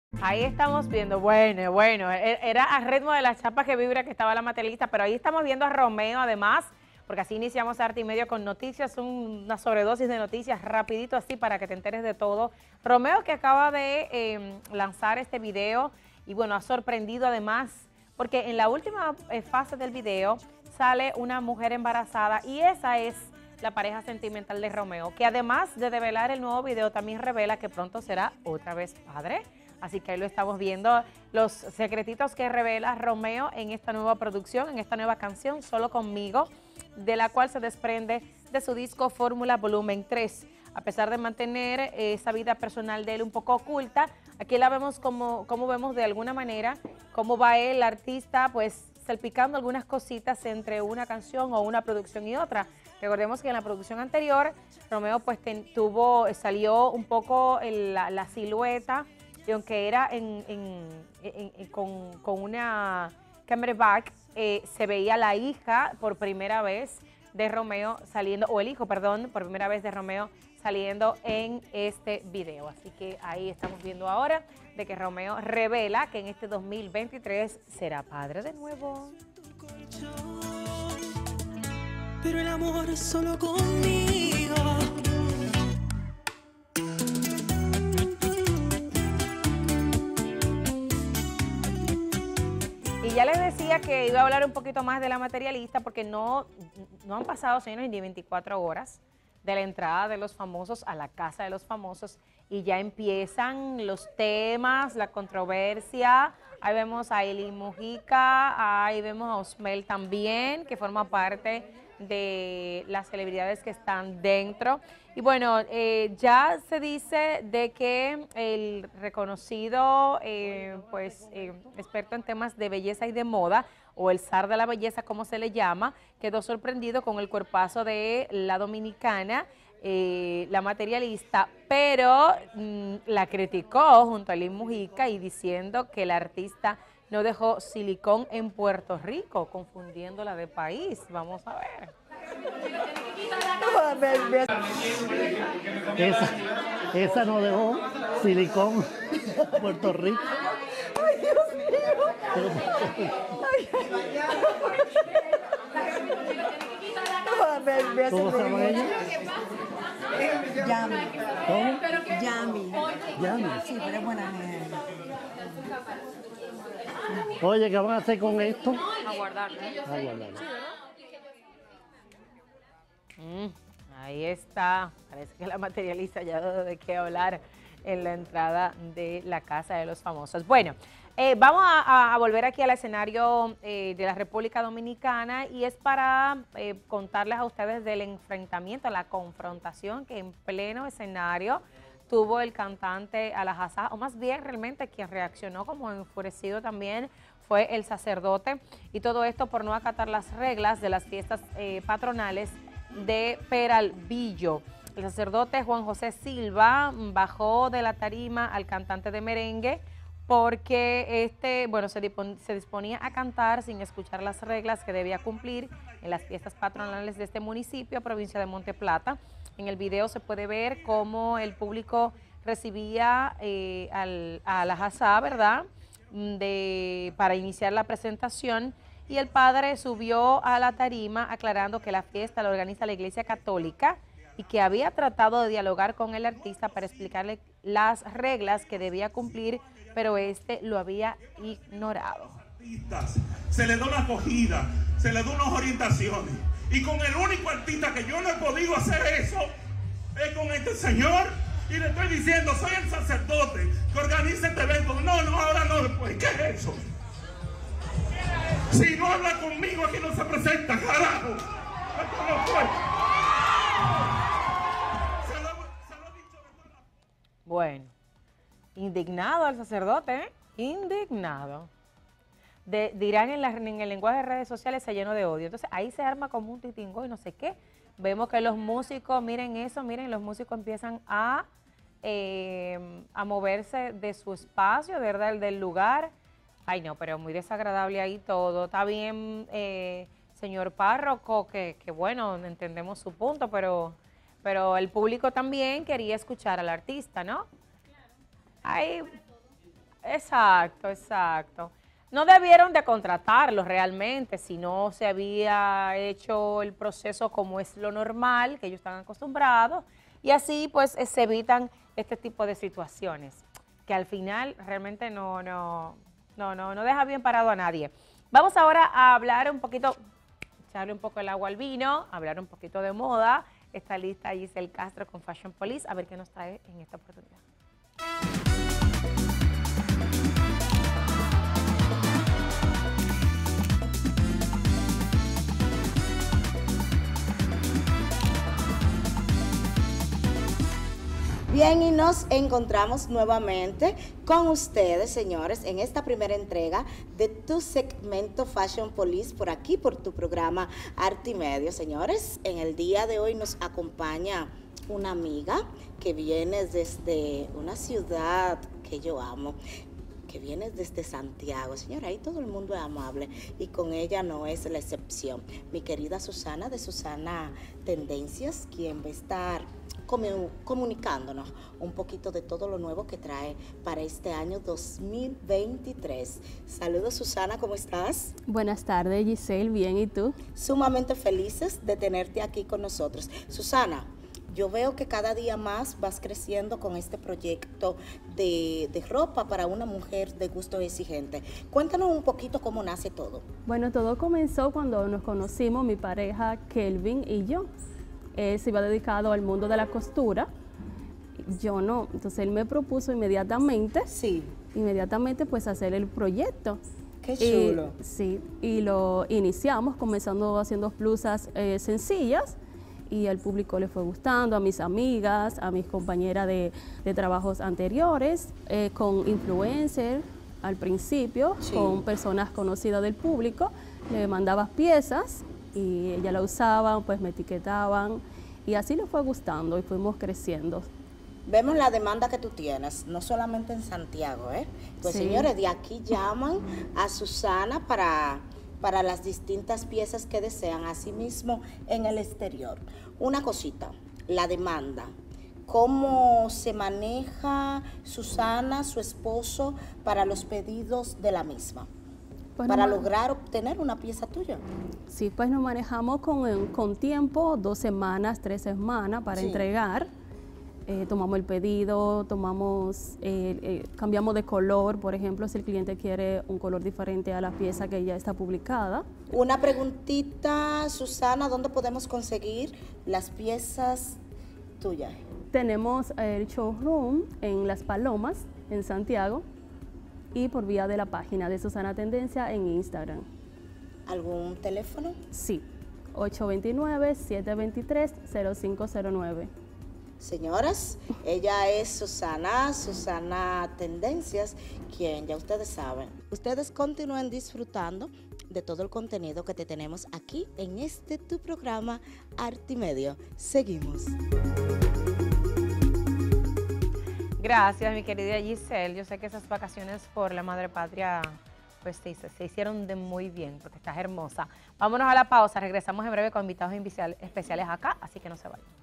Ahí estamos viendo, era a ritmo de la chapa que vibra que estaba la materialista, pero ahí estamos viendo a Romeo además, porque así iniciamos Arte y Medio con noticias, una sobredosis de noticias, rapidito así para que te enteres de todo. Romeo que acaba de lanzar este video y bueno, ha sorprendido además, porque en la última fase del video sale una mujer embarazada y esa es la pareja sentimental de Romeo, que además de develar el nuevo video también revela que pronto será otra vez padre. Así que ahí lo estamos viendo, los secretitos que revela Romeo en esta nueva producción, en esta nueva canción, Solo Conmigo, de la cual se desprende de su disco Fórmula Volumen 3. A pesar de mantener esa vida personal de él un poco oculta, aquí la vemos como vemos de alguna manera, cómo va el artista pues salpicando algunas cositas entre una canción o una producción y otra. Recordemos que en la producción anterior, Romeo pues salió un poco la silueta, y aunque era con una camera back, se veía la hija por primera vez de Romeo saliendo, o el hijo, perdón, por primera vez de Romeo saliendo en este video. Así que ahí estamos viendo ahora de que Romeo revela que en este 2023 será padre de nuevo. Pero el amor es solo conmigo. Y ya les decía que iba a hablar un poquito más de la materialista porque no han pasado, señores, ni 24 horas de la entrada de los famosos a la casa de los famosos y ya empiezan los temas, la controversia. Ahí vemos a Eli Mujica, ahí vemos a Osmel también, que forma parte de las celebridades que están dentro. Y bueno, ya se dice de que el reconocido experto en temas de belleza y de moda, o el zar de la belleza como se le llama, quedó sorprendido con el cuerpazo de la dominicana, la materialista, pero la criticó junto a Eli Mujica y diciendo que el artista no dejó silicón en Puerto Rico, confundiéndola de país. Vamos a ver. Esa no dejó silicón en Puerto Rico. Ay, Dios mío. ¿Cómo se llama ella? Yami. ¿Cómo? Yami. Yami. Sí, pero es buena gente. Oye, ¿qué van a hacer con esto? A guardarlo. A guardarlo. Ahí está, parece que la materialista ya dio de qué hablar en la entrada de la casa de los famosos. Bueno, vamos a volver aquí al escenario de la República Dominicana y es para contarles a ustedes del enfrentamiento, la confrontación que en pleno escenario tuvo el cantante Alajazá, o más bien realmente quien reaccionó como enfurecido también fue el sacerdote, y todo esto por no acatar las reglas de las fiestas patronales de Peralvillo. El sacerdote Juan José Silva bajó de la tarima al cantante de merengue porque se disponía a cantar sin escuchar las reglas que debía cumplir en las fiestas patronales de este municipio, provincia de Monte Plata. En el video se puede ver cómo el público recibía a Alajazá, ¿verdad?, para iniciar la presentación, y el padre subió a la tarima aclarando que la fiesta la organiza la Iglesia Católica y que había tratado de dialogar con el artista para explicarle las reglas que debía cumplir, pero este lo había ignorado. Se le da una acogida, se le da unas orientaciones, y con el único artista que yo no he podido hacer eso es con este señor, y le estoy diciendo, soy el sacerdote que organiza este evento. No, ahora no, después. ¿Qué es eso? Si no habla conmigo, aquí no se presenta, carajo. Esto no fue. Se lo he dicho de toda la... Bueno, indignado al sacerdote, ¿eh? Indignado. Dirán en el lenguaje de redes sociales se llenó de odio. Entonces ahí se arma como un titingo y no sé qué. Vemos que los músicos, miren eso, miren, los músicos empiezan a moverse de su espacio, ¿verdad?, del lugar. Ay, no, pero muy desagradable ahí todo. Está bien, señor párroco, que bueno, entendemos su punto, pero el público también quería escuchar al artista, ¿no? Ahí Exacto, exacto. No debieron de contratarlos realmente si no se había hecho el proceso como es lo normal, que ellos están acostumbrados, y así pues se evitan este tipo de situaciones, que al final realmente no deja bien parado a nadie. Vamos ahora a hablar un poquito, echarle un poco el agua al vino, hablar un poquito de moda. Está lista Giselle Castro con Fashion Police, a ver qué nos trae en esta oportunidad. Bien, y nos encontramos nuevamente con ustedes, señores, en esta primera entrega de tu segmento Fashion Police, por aquí, por tu programa Arte y Medio. Señores, en el día de hoy nos acompaña una amiga que viene desde una ciudad que yo amo, que viene desde Santiago. Señora, ahí todo el mundo es amable y con ella no es la excepción. Mi querida Susana, de Susana Tendencias, quien va a estar comunicándonos un poquito de todo lo nuevo que trae para este año 2023. Saludos, Susana, ¿cómo estás? Buenas tardes, Giselle, bien, ¿y tú? Sumamente felices de tenerte aquí con nosotros. Susana, yo veo que cada día más vas creciendo con este proyecto de ropa para una mujer de gusto exigente. Cuéntanos un poquito cómo nace todo. Bueno, todo comenzó cuando nos conocimos, mi pareja Kelvin y yo. Él se iba dedicado al mundo de la costura, yo no. Entonces él me propuso inmediatamente, pues hacer el proyecto. Qué chulo. Sí, y lo iniciamos comenzando haciendo blusas sencillas y al público le fue gustando, a mis amigas, a mis compañeras de trabajos anteriores, con influencers al principio, con personas conocidas del público, le mandabas piezas y ella la usaban, pues me etiquetaban y así le fue gustando y fuimos creciendo. Vemos la demanda que tú tienes, no solamente en Santiago, ¿eh? Pues sí. Señores, de aquí llaman a Susana para las distintas piezas que desean, asimismo en el exterior. Una cosita, la demanda. ¿Cómo se maneja Susana, su esposo, para los pedidos de la misma? Pues para lograr obtener una pieza tuya. Sí, pues nos manejamos con tiempo, 2 semanas, 3 semanas para entregar. Tomamos el pedido, cambiamos de color, por ejemplo, si el cliente quiere un color diferente a la pieza que ya está publicada. Una preguntita, Susana, ¿dónde podemos conseguir las piezas tuyas? Tenemos el showroom en Las Palomas, en Santiago, y por vía de la página de Susana Tendencia en Instagram. ¿Algún teléfono? Sí, 829-723-0509. Señoras, ella es Susana Tendencias, quien ya ustedes saben. Ustedes continúen disfrutando de todo el contenido que te tenemos aquí en tu programa Arte y Medio. Seguimos. Gracias, mi querida Giselle. Yo sé que esas vacaciones por la Madre Patria pues se hicieron de muy bien, porque estás hermosa. Vámonos a la pausa, regresamos en breve con invitados especiales acá, así que no se vayan.